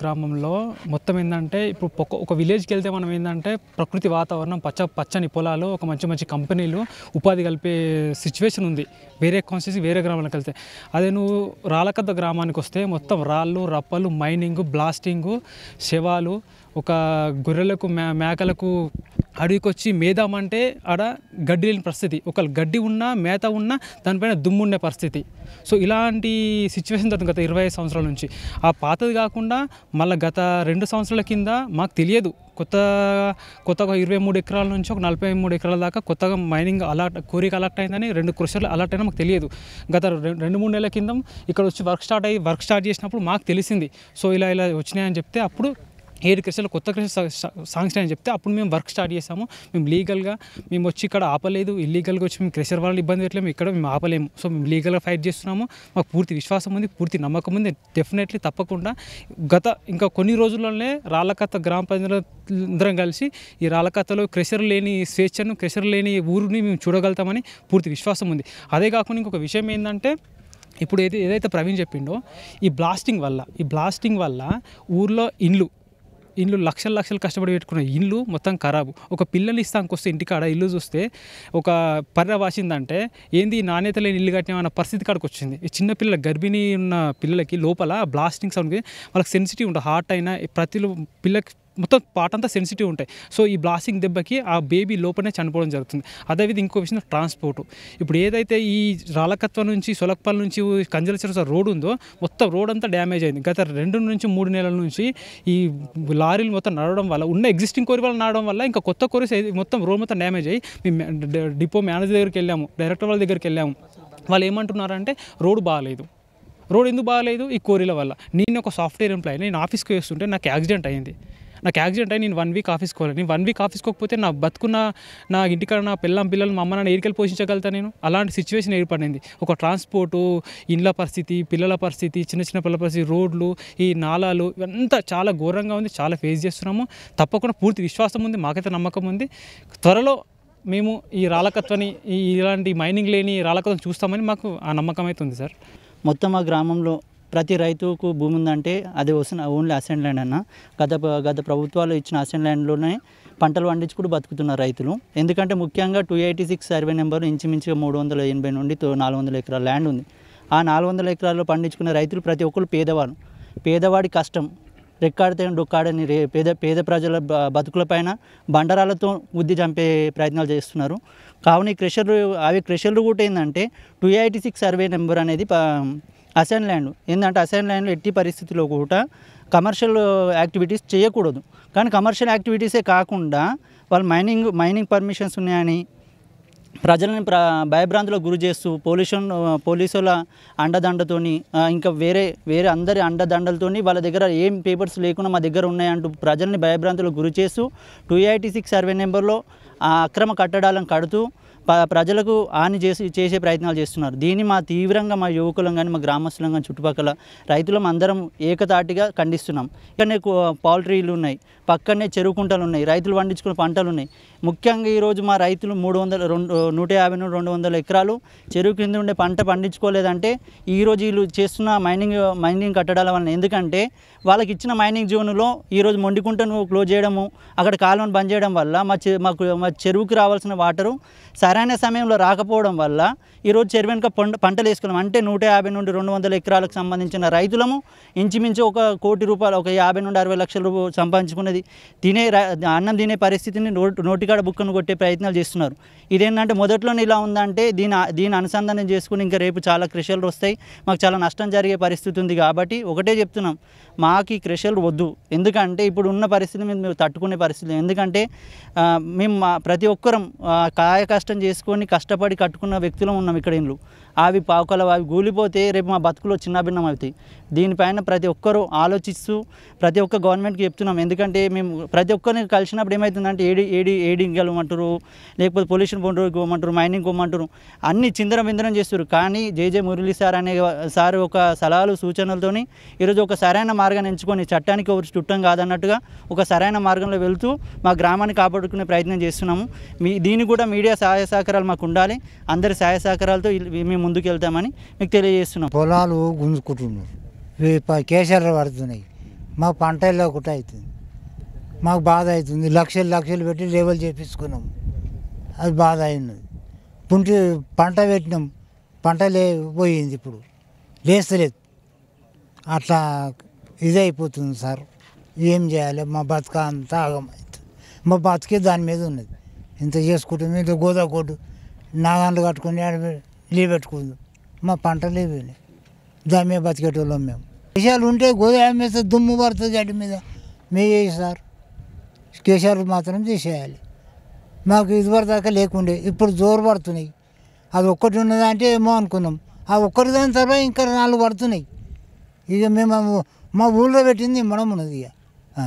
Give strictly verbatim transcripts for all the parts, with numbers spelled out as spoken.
గ్రామంలో మొత్తం ఏంటంటే ఇప్పుడు ఒక ఒక విలేజ్కి వెళ్తే మనం ఏంటంటే ప్రకృతి వాతావరణం పచ్చ పచ్చని పొలాలు ఒక మంచి మంచి కంపెనీలు ఉపాధి కలిపే సిచ్యువేషన్ ఉంది వేరే కాన్స్టిట్యూన్సీ వేరే గ్రామాలకు వెళ్తే. అదే నువ్వు రాళ్ళకద్ద గ్రామానికి వస్తే మొత్తం రాళ్ళు రప్పలు మైనింగ్ బ్లాస్టింగు శవాలు ఒక గొర్రెలకు మే మేకలకు అడవికి వచ్చి మేదామంటే ఆడ గడ్డి లేని పరిస్థితి, ఒకళ్ళు గడ్డి ఉన్నా మేత ఉన్నా దానిపైన దుమ్ము ఉండే పరిస్థితి. సో ఇలాంటి సిచ్యువేషన్ జరుగుతుంది గత ఇరవై సంవత్సరాల నుంచి. ఆ పాతది కాకుండా మళ్ళీ గత రెండు సంవత్సరాల కింద మాకు తెలియదు కొత్త కొత్తగా ఇరవై మూడు ఎకరాల నుంచి ఒక నలభై మూడు ఎకరాల దాకా కొత్తగా మైనింగ్ అలర్ట్ కోరిక అలర్ట్ అయిందని రెండు క్రషర్లు అలర్ట్ అయినా మాకు తెలియదు. గత రెండు మూడు నెలల కింద ఇక్కడ వచ్చి వర్క్ స్టార్ట్ అయ్యి వర్క్ స్టార్ట్ చేసినప్పుడు మాకు తెలిసింది. సో ఇలా ఇలా వచ్చినాయని చెప్తే అప్పుడు ఏడు క్రెషర్లు కొత్త క్రెషర్ శాంక్షన్ అని చెప్తే అప్పుడు మేము వర్క్ స్టార్ట్ చేసాము. మేము లీగల్గా మేము వచ్చి ఇక్కడ ఆపలేదు, ఇల్లీగల్గా వచ్చి మేము క్రెషర్ వాళ్ళని ఇబ్బంది పెట్టలేము, ఇక్కడ మేము ఆపలేము. సో మేము లీగల్గా ఫైట్ చేస్తున్నాము. మాకు పూర్తి విశ్వాసం ఉంది, పూర్తి నమ్మకం ఉంది. డెఫినెట్లీ తప్పకుండా గత ఇంకా కొన్ని రోజుల్లోనే రాళ్ళకత్త గ్రామ ప్రజలందరం కలిసి ఈ రాళ్ళకత్తలో క్రెషర్ లేని స్వేచ్ఛను క్రెషర్ లేని ఊరిని మేము చూడగలుగుతామని పూర్తి విశ్వాసం ఉంది. అదే కాకుండా ఇంకొక విషయం ఏంటంటే ఇప్పుడు ఏది ఏదైతే ప్రవీణ్ చెప్పిండో ఈ బ్లాస్టింగ్ వల్ల ఈ బ్లాస్టింగ్ వల్ల ఊర్లో ఇండ్లు ఇండ్లు లక్షలు లక్షలు కష్టపడి పెట్టుకున్న ఇండ్లు మొత్తం ఖరాబు. ఒక పిల్లలు ఇస్తానికి వస్తే ఇంటికాడ ఇల్లు చూస్తే ఒక పర్ర వాసిందంటే ఏంది నాణ్యత లేని ఇల్లు కట్టిన పరిస్థితి కాడికి వచ్చింది. ఈ చిన్న పిల్లల గర్భిణీ ఉన్న పిల్లలకి లోపల బ్లాస్టింగ్ సౌండ్కి వాళ్ళకి సెన్సిటివ్ ఉంటుంది. హార్ట్ అయినా ప్రతి పిల్లకి మొత్తం పాట అంతా సెన్సిటివ్ ఉంటాయి. సో ఈ బ్లాస్టింగ్ దెబ్బకి ఆ బేబీ లోపలనే చనిపోవడం జరుగుతుంది. అదేవిధంగా ఇంకో విషయం ట్రాన్స్పోర్టు. ఇప్పుడు ఏదైతే ఈ రాళ్ళకత్వ నుంచి సొలక్పల్లి నుంచి కంజలచర్ల రోడ్ ఉందో మొత్తం రోడ్ అంతా డ్యామేజ్ అయింది. గత రెండు నుంచి మూడు నెలల నుంచి ఈ లారీలు మొత్తం నడవడం వల్ల ఉన్న ఎగ్జిస్టింగ్ కోరి వల్ల నడవడం వల్ల ఇంకా కొత్త కోరిస్ మొత్తం రోడ్ మొత్తం డ్యామేజ్ అయ్యి మేము డిపో మేనేజర్ దగ్గరికి వెళ్ళాము, డైరెక్టర్ వాళ్ళ దగ్గరికి వెళ్ళాము. వాళ్ళు ఏమంటున్నారంటే రోడ్డు బాగాలేదు. రోడ్ ఎందుకు బాగాలేదు? ఈ కోరిల వల్ల. నేను ఒక సాఫ్ట్వేర్ ఎంప్లాయీ, నేను ఆఫీస్కి వేస్తుంటే నాకు యాక్సిడెంట్ అయింది. నాకు యాక్సిడెంట్ అయ్యి నేను వన్ వీక్ ఆఫీస్కి పోవాలి. నేను వన్ వీక్ ఆఫీస్కి పోకపోతే నా బతుకున్న నా ఇంటికాడ నా పిల్లం పిల్లలు మా అమ్మ నాన్న ఏరికలు పోషించగలుగుతా నేను. అలాంటి సిచ్యువేషన్ ఏర్పడింది. ఒక ట్రాన్స్పోర్టు, ఇండ్ల పరిస్థితి, పిల్లల పరిస్థితి, చిన్న చిన్న పిల్లల పరిస్థితి, రోడ్లు, ఈ నాలాలు ఇవంతా చాలా ఘోరంగా ఉంది. చాలా ఫేస్ చేస్తున్నాము. తప్పకుండా పూర్తి విశ్వాసం ఉంది, మాకైతే నమ్మకం ఉంది. త్వరలో మేము ఈ రాళ్ళకత్వని ఈ ఇలాంటి మైనింగ్ లేని రాళ్ళకత్వం చూస్తామని మాకు ఆ నమ్మకం అయితే ఉంది సార్. మొత్తం మా గ్రామంలో ప్రతి రైతుకు భూమి ఉందంటే అది వస్తున్న ఓన్లీ అసెంట్ ల్యాండ్ అన్న. గత గత ప్రభుత్వాలు ఇచ్చిన అసెంట్ ల్యాండ్లోనే పంటలు పండించుకుంటూ బతుకుతున్నారు రైతులు. ఎందుకంటే ముఖ్యంగా two eighty six survey number ఇంచుమించుగా మూడు వందల ఎనభై నుండి నాలుగు వందల ఎకరాల ల్యాండ్ ఉంది. ఆ నాలుగు వందల ఎకరాల్లో పండించుకునే రైతులు ప్రతి ఒక్కరు పేదవాళ్ళు. పేదవాడి కష్టం రెక్కాడితే డొక్కాడని రే పేద పేద ప్రజల బతుకులపైన బండరాలతో ఉద్ది చంపే ప్రయత్నాలు చేస్తున్నారు. కావున ఈ క్రెషర్లు అవి క్రెషర్లు కూడా ఏంటంటే two eighty six survey number అనేది అసైన్ ల్యాండ్. ఏంటంటే అసైన్ ల్యాండ్లో ఎట్టి పరిస్థితుల్లో కూడా కమర్షియల్ యాక్టివిటీస్ చేయకూడదు. కానీ కమర్షియల్ యాక్టివిటీసే కాకుండా వాళ్ళు మైనింగ్ మైనింగ్ పర్మిషన్స్ ఉన్నాయని ప్రజలను ప్ర భయభ్రాంతులకు గురి చేస్తూ పొల్యూషన్ పోలీసుల అండదండతోని ఇంకా వేరే వేరే అందరి అండదండలతోని వాళ్ళ దగ్గర ఏం పేపర్స్ లేకుండా మా దగ్గర ఉన్నాయంటూ ప్రజల్ని భయభ్రాంతులకు గురి చేస్తూ టూ ఎయిటీ సిక్స్ సర్వే నెంబర్లో అక్రమ కట్టడాలను కడుతూ ప్రజలకు హాని చేసి చేసే ప్రయత్నాలు చేస్తున్నారు. దీన్ని మా తీవ్రంగా మా యువకులం కానీ మా గ్రామస్తులం కానీ చుట్టుపక్కల రైతులం అందరం ఏకతాటిగా ఖండిస్తున్నాం. ఇక్కడనే పౌల్ట్రీలు ఉన్నాయి, పక్కనే చెరువు కుంటలు ఉన్నాయి, రైతులు పండించుకునే పంటలు ఉన్నాయి. ముఖ్యంగా ఈరోజు మా రైతులు మూడు వందల రెండు నూట యాభై నుండి రెండు వందల ఎకరాలు చెరువు కింద ఉండే పంట పండించుకోలేదంటే ఈరోజు వీళ్ళు చేస్తున్న మైనింగ్ మైనింగ్ కట్టడాల వలన. ఎందుకంటే వాళ్ళకి ఇచ్చిన మైనింగ్ జోన్లో ఈరోజు మొండికుంటను క్లోజ్ చేయడము, అక్కడ కాలువను బంద్ చేయడం వల్ల మా చె మాకు మా చెరువుకి రావాల్సిన వాటరు సరైన సమయంలో రాకపోవడం వల్ల ఈరోజు చెరువు వెనుక పంట పంటలు వేసుకున్నాం. అంటే నూట యాభై నుండి రెండు వందల ఎకరాలకు సంబంధించిన రైతులము ఇంచుమించు ఒక కోటి రూపాయలు ఒక యాభై నుండి అరవై లక్షల రూపాయలు సంపాదించుకున్నది తినే అన్నం తినే పరిస్థితిని నోటి నోటికాడ బుక్కను కొట్టే ప్రయత్నాలు చేస్తున్నారు. ఇదేంటంటే మొదట్లోనే ఇలా ఉందంటే దీని దీని అనుసంధానం చేసుకుని ఇంకా రేపు చాలా క్రెషర్లు వస్తాయి, మాకు చాలా నష్టం జరిగే పరిస్థితి ఉంది. కాబట్టి ఒకటే చెప్తున్నాం, మాకు ఈ క్రెషర్లు వద్దు. ఎందుకంటే ఇప్పుడు ఉన్న పరిస్థితి మీద మేము తట్టుకునే పరిస్థితి. ఎందుకంటే మేము ప్రతి ఒక్కరం కాయ కష్టం చేసుకొని కష్టపడి కట్టుకున్న వ్యక్తులం ఉన్నాం ఇక్కడ ఇండ్లు. అవి పావుకల అవి గూలిపోతే రేపు మా బతుకులో చిన్నభిన్నం అవుతాయి. దీనిపైన ప్రతి ఒక్కరూ ఆలోచిస్తూ ప్రతి ఒక్క గవర్నమెంట్కి చెప్తున్నాం. ఎందుకంటే మేము ప్రతి ఒక్కరిని కలిసినప్పుడు ఏమవుతుందంటే ఏడి ఏడి ఏడింగ్ వెళ్ళమంటారు, లేకపోతే పొల్యూషన్ బోర్డు పోమంటారు, మైనింగ్ పోమంటారు, అన్ని చిందరం విందరం చేస్తారు. కానీ జేజే మురళి సార్ అనే సార్ ఒక సలహాలు సూచనలతోని ఈరోజు ఒక సరైన మార్గాన్ని ఎంచుకొని చట్టానికి ఒక చుట్టం కాదన్నట్టుగా ఒక సరైన మార్గంలో వెళ్తూ మా గ్రామాన్ని కాపాడుకునే ప్రయత్నం చేస్తున్నాము. మీ దీన్ని కూడా మీడియా సహాయ సహకారాలు మాకు ఉండాలి. అందరి సహాయ సహకారాలతో మేము ముందుకు వెళ్తామని మీకు తెలియజేస్తున్నాం. పొలాలు గుంజుకుంటున్నారు, కేసీఆర్ పడుతున్నాయి, మా పంట ఒకటి అవుతుంది, మాకు బాధ అవుతుంది. లక్షలు లక్షలు పెట్టి లేవల్ చేపించుకున్నాం, అది బాధ అయినది. పుంటి పంట పెట్టినాం, పంట లే పోయింది, ఇప్పుడు లేస్తలేదు. అట్లా ఇది అయిపోతుంది సార్. ఏం చేయాలి? మా బతుక అంతా ఆగమవుతుంది. మా బతికే దాని మీద ఉన్నది. ఇంత చేసుకుంటుంది, ఇంత గోదా కొట్టు నాగాన్లు కట్టుకుని లీవ్ పెట్టుకుందాం. మా పంట లేవని దాని మీద బతికేటోళ్ళం మేము. కేశాలు ఉంటే గోదా మీద దుమ్ము పడుతుంది గడ్డి మీద, మేము చేసి సార్ కేశాలు మాత్రం చేసేయాలి. మాకు ఇదివరకు దాకా లేకుండే, ఇప్పుడు జోరు పడుతున్నాయి. అది ఒక్కటి ఉన్నదా అంటే ఏమో అనుకున్నాం, ఆ ఒక్కటి దాని తర్వాత ఇంకా నాలుగు పడుతున్నాయి. ఇక మేము మా ఊళ్ళో పెట్టింది మనం ఉన్నది. ఇక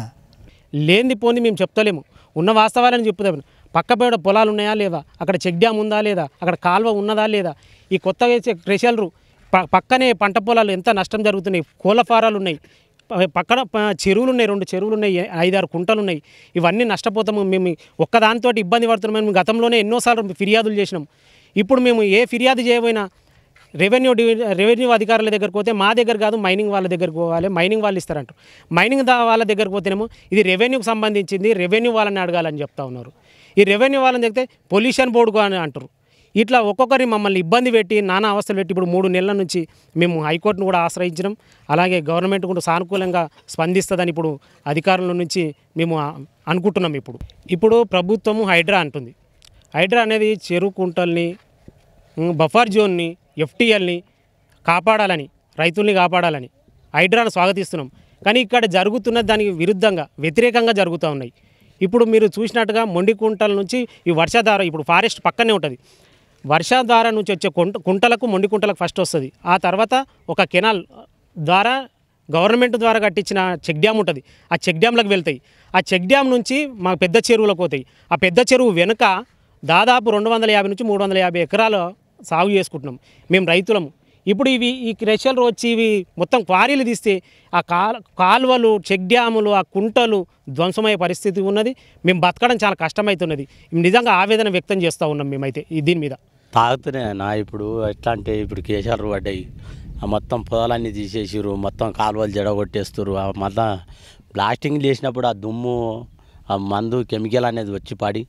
లేనిది పోని మేము చెప్తలేము, ఉన్న వాస్తవాలని చెప్తాము. పక్క పేడ పొలాలు ఉన్నాయా లేదా, అక్కడ చెక్ డ్యామ్ ఉందా లేదా, అక్కడ కాలువ ఉన్నదా లేదా, ఈ కొత్తగా వేసే క్రెషర్లు పక్కనే పంట పొలాలు ఎంత నష్టం జరుగుతున్నాయి, కోళ్ళ ఫారాలు ఉన్నాయి, పక్కన చెరువులు ఉన్నాయి, రెండు చెరువులు ఉన్నాయి, ఐదారు కుంటలు ఉన్నాయి. ఇవన్నీ నష్టపోతాము. మేము ఒక్కదానితో ఇబ్బంది పడుతున్నాం. మేము గతంలోనే ఎన్నోసార్లు ఫిర్యాదులు చేసినాం. ఇప్పుడు మేము ఏ ఫిర్యాదు చేయబోయినా రెవెన్యూ డివి రెవెన్యూ అధికారుల దగ్గరకు పోతే మా దగ్గర కాదు, మైనింగ్ వాళ్ళ దగ్గరకు పోవాలి, మైనింగ్ వాళ్ళు ఇస్తారంటారు. మైనింగ్ దా వాళ్ళ దగ్గరకు పోతేనేమో ఇది రెవెన్యూకి సంబంధించింది, రెవెన్యూ వాళ్ళని అడగాలని చెప్తా ఉన్నారు. ఈ రెవెన్యూ వాళ్ళని చెప్తే పొల్యూషన్ బోర్డుకు అని అంటారు. ఇట్లా ఒక్కొక్కరి మమ్మల్ని ఇబ్బంది పెట్టి నానా అవస్థలు పెట్టి ఇప్పుడు మూడు నెలల నుంచి మేము హైకోర్టును కూడా ఆశ్రయించడం, అలాగే గవర్నమెంట్ కూడా సానుకూలంగా స్పందిస్తుందని ఇప్పుడు అధికారుల నుంచి మేము అనుకుంటున్నాం. ఇప్పుడు ఇప్పుడు ప్రభుత్వము హైడ్రా అంటుంది. హైడ్రా అనేది చెరువు కుంటల్ని, బఫర్ జోన్ని, ఎఫ్టీఎల్ని కాపాడాలని, రైతుల్ని కాపాడాలని హైడ్రాను స్వాగతిస్తున్నాం. కానీ ఇక్కడ జరుగుతున్న దానికి విరుద్ధంగా వ్యతిరేకంగా జరుగుతూ ఉన్నాయి. ఇప్పుడు మీరు చూసినట్టుగా మొండికుంటల నుంచి ఈ వర్షాధార, ఇప్పుడు ఫారెస్ట్ పక్కనే ఉంటుంది, వర్షాధార నుంచి వచ్చే కుంట కుంటలకు మొండికుంటలకు ఫస్ట్ వస్తుంది. ఆ తర్వాత ఒక కెనాల్ ద్వారా గవర్నమెంట్ ద్వారా కట్టించిన చెక్ డ్యామ్ ఉంటుంది, ఆ చెక్ డ్యామ్లకు వెళ్తాయి. ఆ చెక్ డ్యామ్ నుంచి మా పెద్ద చెరువులకు పోతాయి. ఆ పెద్ద చెరువు వెనుక దాదాపు రెండు వందల యాభై నుంచి మూడు వందల యాభై ఎకరాలు సాగు చేసుకుంటున్నాం మేము రైతులము. ఇప్పుడు ఇవి ఈ క్రెషర్లు వచ్చి ఇవి మొత్తం క్వారీలు తీస్తే ఆ కాల్ కాలువలు, చెక్ డ్యాములు, ఆ కుంటలు ధ్వంసమయ్యే పరిస్థితి ఉన్నది. మేము బతకడం చాలా కష్టమవుతున్నది. నిజంగా ఆవేదన వ్యక్తం చేస్తూ ఉన్నాం మేమైతే ఈ దీని మీద. తాగుతూనే నా ఇప్పుడు ఎట్లా అంటే ఇప్పుడు కేశాలు పడ్డాయి, ఆ మొత్తం పొలాలన్నీ తీసేసారు, మొత్తం కాలువలు జడగొట్టేస్తారు. ఆ మళ్ళా బ్లాస్టింగ్ చేసినప్పుడు ఆ దుమ్ము, ఆ మందు, కెమికల్ అనేది వచ్చి పడి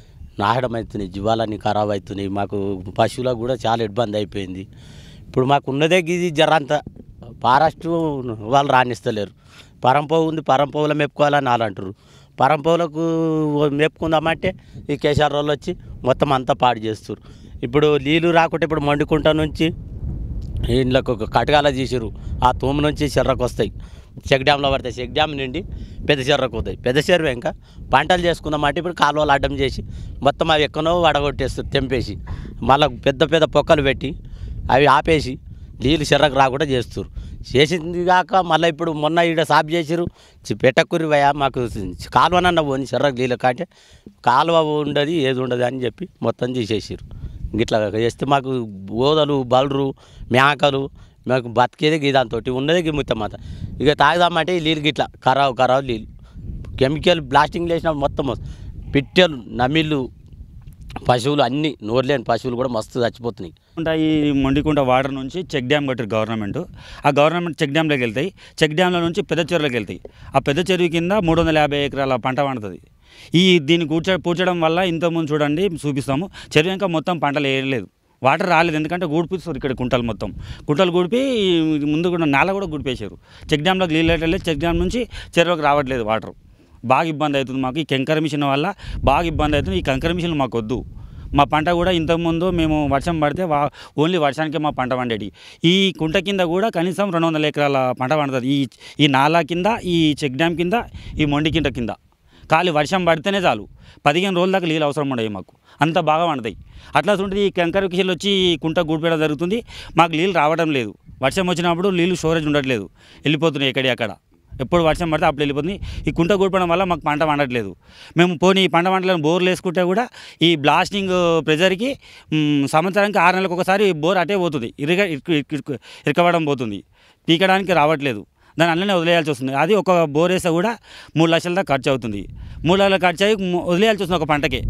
నాశనం అవుతున్నాయి, జీవాలన్నీ ఖరాబ్ అవుతున్నాయి. మాకు పశువులకు కూడా చాలా ఇబ్బంది అయిపోయింది. ఇప్పుడు మాకు ఉన్నదే ఇది జరంతా ఫారెస్ట్ వాళ్ళు రాణిస్తలేరు. పరంపోవు ఉంది, పరంపోవులో మెప్పుకోవాలని వాళ్ళు అంటారు. పరంపోవులకు మెప్పుకుందామంటే ఈ కేసీఆర్ వాళ్ళు వచ్చి మొత్తం అంతా పాడు చేస్తారు. ఇప్పుడు నీళ్ళు రాకుంటే ఇప్పుడు మండుకుంట నుంచి ఇంట్లోకి ఒక కటగాల తీసిరు, ఆ తూము నుంచి చెర్రకు వస్తాయి, చెక్ డ్యామ్లో పడతాయి, చెక్ డ్యామ్ నుండి పెద్ద చెర్రకు పోతాయి. పెద్ద చెరువు ఇంకా పంటలు చేసుకుందామంటే ఇప్పుడు కాలువలు అడ్డం చేసి మొత్తం అవి ఎక్కనో వడగొట్టేస్తారు, తెంపేసి మళ్ళీ పెద్ద పెద్ద పొక్కలు పెట్టి అవి ఆపేసి నీళ్ళు చెర్రకు రాకుండా చేస్తారు. చేసింది కాక మళ్ళీ ఇప్పుడు మొన్న ఈడ సాపు చేసిరు, పెట్టకుర్రి వయా మాకు కాలువనన్న పోని చెర్రకు నీళ్ళు కంటే కాలువ ఉండదు ఏది ఉండదు అని చెప్పి మొత్తం తీసేసారు. ఇట్లా చేస్తే మాకు గోదలు, బలరు, మేకలు, మాకు బతికేది గీదాంతో ఉన్నదే గిమ్ముతాం మాట. ఇక తాగుదామంటే ఈ నీళ్ళు గిట్లా ఖరావు ఖరావు నీళ్ళు, కెమికల్ బ్లాస్టింగ్ చేసినప్పుడు మొత్తం పిట్టెలు, నమిళ్ళు, పశువులు అన్నీ నోరులేని పశువులు కూడా మస్తు చచ్చిపోతున్నాయి. ఈ మొండికుంట వాటర్ నుంచి చెక్ డ్యామ్ కట్టారు గవర్నమెంట్. ఆ గవర్నమెంట్ చెక్ డ్యామ్లోకి వెళ్తాయి, చెక్ డ్యామ్ల నుంచి పెద్ద చెరువులోకి వెళ్తాయి. ఆ పెద్ద చెరువు కింద మూడు వందల యాభై ఎకరాల పంట పండుతుంది. ఈ దీన్ని కూర్చ పూడ్చడం వల్ల ఇంతకుముందు చూడండి చూపిస్తాము, చెరువు ఇంకా మొత్తం పంటలు వేయలేదు, వాటర్ రాలేదు. ఎందుకంటే గూడిపిస్తారు ఇక్కడ కుంటలు, మొత్తం కుంటలు గూడిపి ముందు కూడా నేల కూడా గూడిపేశారు. చెక్ డ్యామ్లోకి నీళ్ళు వెళ్ళలేదు, చెక్ డ్యామ్ నుంచి చెరువుకి రావట్లేదు వాటర్. బాగా ఇబ్బంది అవుతుంది మాకు. ఈ కంకర మిషన్ వల్ల బాగా ఇబ్బంది అవుతుంది. ఈ కంకర మిషన్ మాకు వద్దు. మా పంట కూడా ఇంతకుముందు మేము వర్షం పడితే వా ఓన్లీ వర్షానికే మా పంట పండేది. ఈ కుంట కింద కూడా కనీసం రెండు వందల ఎకరాల పంట పండుతుంది. ఈ ఈ నాలా కింద, ఈ చెక్ డ్యామ్ కింద, ఈ మొండి కింద కింద ఖాళీ వర్షం పడితేనే చాలు, పదిహేను రోజుల దాకా నీళ్ళు అవసరం ఉండవు మాకు, అంత బాగా పండుతాయి. అట్లా ఉంటుంది. ఈ కంకర కిషలు వచ్చి కుంట గూడిపేయడం జరుగుతుంది, మాకు నీళ్ళు రావడం లేదు. వర్షం వచ్చినప్పుడు నీళ్ళు స్టోరేజ్ ఉండట్లేదు, వెళ్ళిపోతున్నాయి ఎక్కడి అక్కడ. ఎప్పుడు వర్షం పడితే అప్పుడు వెళ్ళిపోతుంది. ఈ కుంట కూడిపోవడం వల్ల మాకు పంట పండట్లేదు. మేము పోనీ ఈ పంట పంటలను బోర్లు వేసుకుంటే కూడా ఈ బ్లాస్టింగ్ ప్రెజర్కి సంవత్సరానికి ఆరు నెలలకు ఒకసారి బోర్ అటే పోతుంది, ఇరుక ఇరకవడం పోతుంది, పీకడానికి రావట్లేదు. దాన్ని అల్లనే వదిలేయాల్సి వస్తుంది. అది ఒక బోర్ వేస్తే కూడా మూడు లక్షల దాకా ఖర్చు అవుతుంది. మూడు లక్షల ఖర్చు అయ్యి వదిలేయాల్సి వస్తుంది ఒక పంటకే.